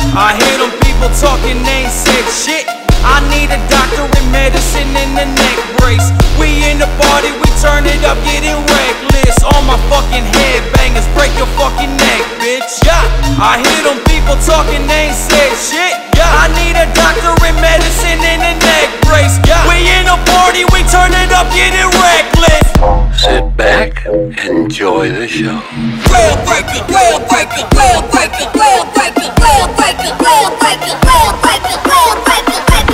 I hear them people talking, they ain't said shit. I need a doctor in medicine and a neck brace. We in the party, we turn it up, getting reckless. All my fucking headbangers, break your fucking neck, bitch. Yeah, I hear them people talking, they ain't said shit. Yeah, I need a doctor in medicine and a neck brace. Yeah, we in the party, we turn it up, getting reckless. Sit back, enjoy the show. Rail breaker, rail breaker, rail breaker, rail breaker, rail breaker, rail breaker, rail breaker, rail breaker.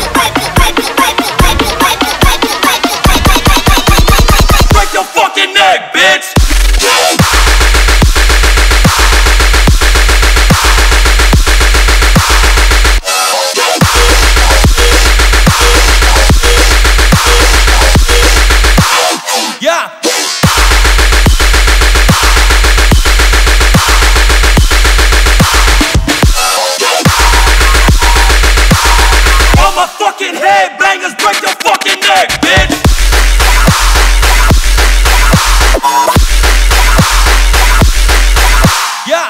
Break your fucking neck, bitch. Yeah. All my fucking headbangers, break your fucking neck, bitch. Yeah.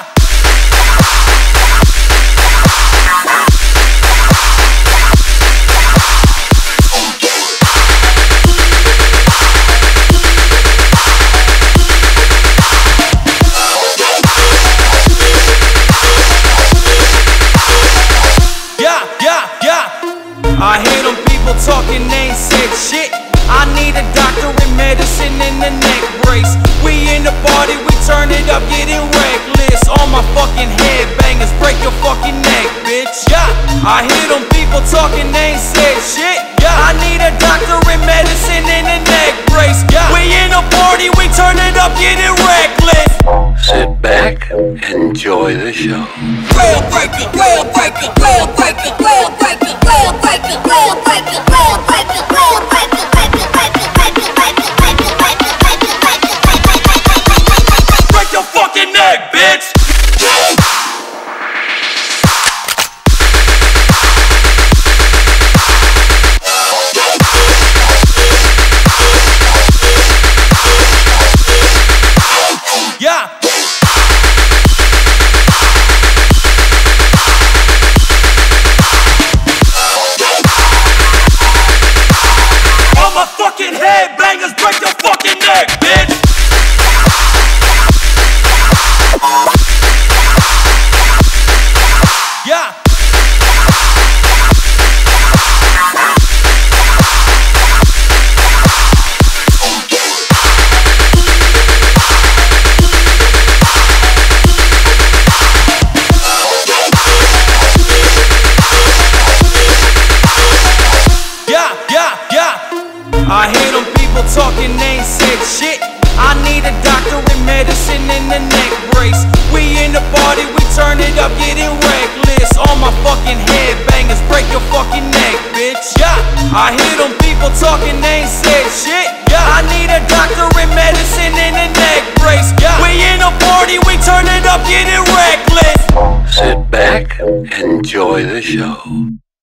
I hear them people talking, they ain't said shit. I need a doctor in medicine and a neck brace. We in the party, we turn it up, getting reckless. All my fucking headbangers, break your fucking neck, bitch. Yeah, I hear them people talking, they ain't said shit. Yeah, I need a doctor in medicine and a neck brace. Yeah, we in the party, we turn it up, getting reckless. Sit back, enjoy the show. Rail breaker, rail breaker, rail breaker, rail breaker, rail breaker, rail breaker, rail breaker, rail breaker, break your fucking neck, bitch. Yeah. All my fucking headbangers, break your fucking neck, bitch. Yeah. I hear them people talking, they ain't said shit. I need a doctor in medicine and a neck brace. We in the party, we turn it up, getting reckless. All my fucking headbangers, break your fucking neck, bitch. Yeah, I hear them people talking, they ain't said shit. Yeah, I need a doctor in medicine and a neck brace. Yeah, we in the party, we turn it up, getting reckless. Sit back, enjoy the show.